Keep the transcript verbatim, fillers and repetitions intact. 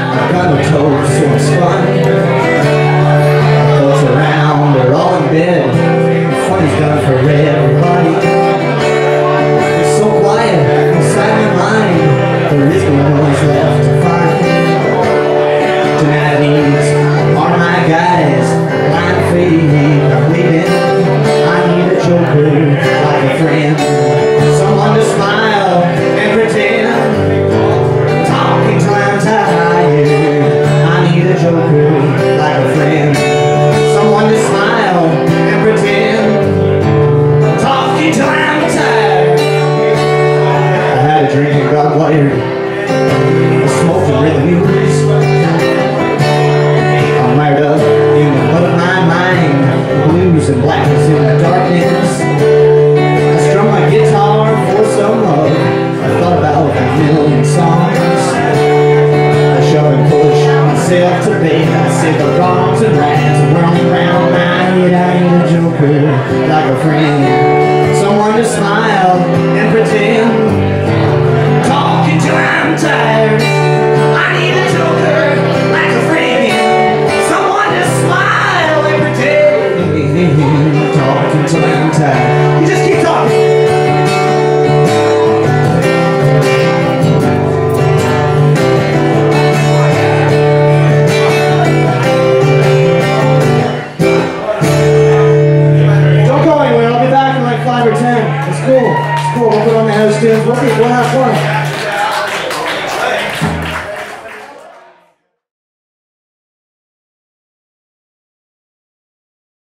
I got no toes, so it's fun. Folks around, they're all in bed. Fun is done for everybody. It's so quiet inside my mind. There is no noise left to find. Tonight these are my guys. Blind faith, I'm bleeding. I need a joker like a friend. Someone to smile and pretend. Talking till I'm tired. I need a joker like a friend. Someone to smile and pretend. Talking till I'm tired. I had a drink and got wired. I smoked and read the news. I'm wired up in the mud of my mind. Blues and blackness in the darkness. I strum my guitar for some love. I thought about a million songs. I shove and push myself to bed. I said the wrongs and rights are running round my head. I need a joker like a friend. Someone to smile and pretend. Talking till I'm tired. I need a joker like a friend. Someone to smile and pretend. Talking till I'm tired. You just keep talking. Don't go anywhere. I'll be back in like five or ten. It's cool. It's cool. We'll put on the house tunes. We'll, we'll have fun.